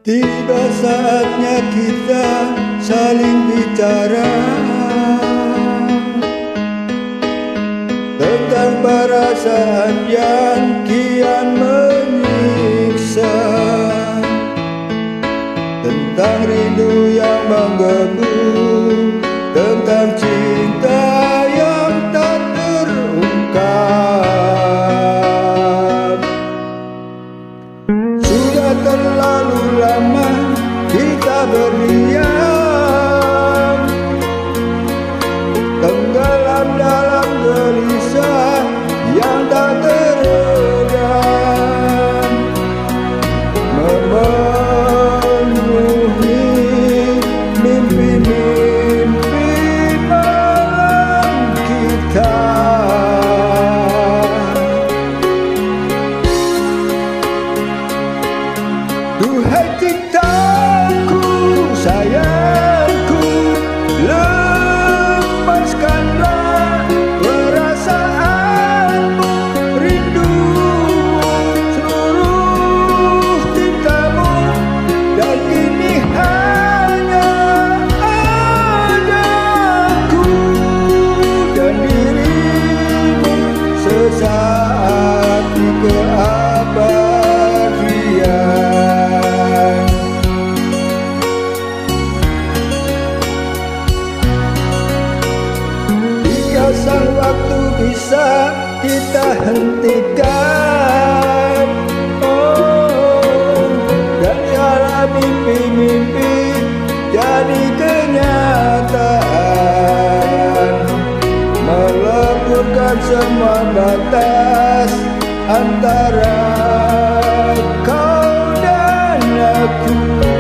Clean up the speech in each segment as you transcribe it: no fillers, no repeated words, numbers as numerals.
Tiba saatnya kita saling bicara tentang perasaan yang kian menyiksa, tentang rindu yang menggebu, tentang cinta yang tak terungkap. Sudah terlalu lama kita berdiam, tenggelam dalam gelisah yang tak teredam, memenuhi mimpi-mimpi malam kita. Duhai cintaku, sayangku, lepaskanlah perasaanmu, rindumu, seluruh cintamu, dan kini hanya ada aku dan dirimu sesaat di keabadian. Sang waktu bisa kita hentikan, dan segala mimpi-mimpi jadi kenyataan, meleburkan semua batas antara kau dan aku.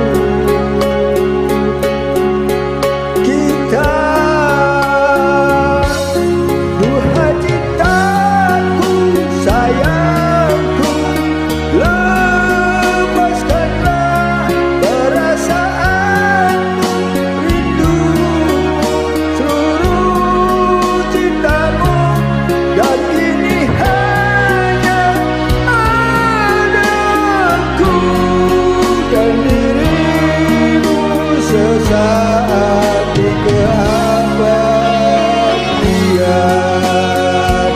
Sesaat di keabadian.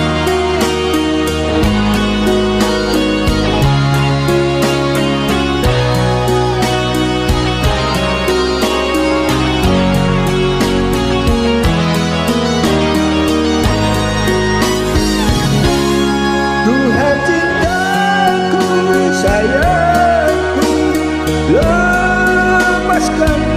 Tuhan cintaku, sayangku, lepaskan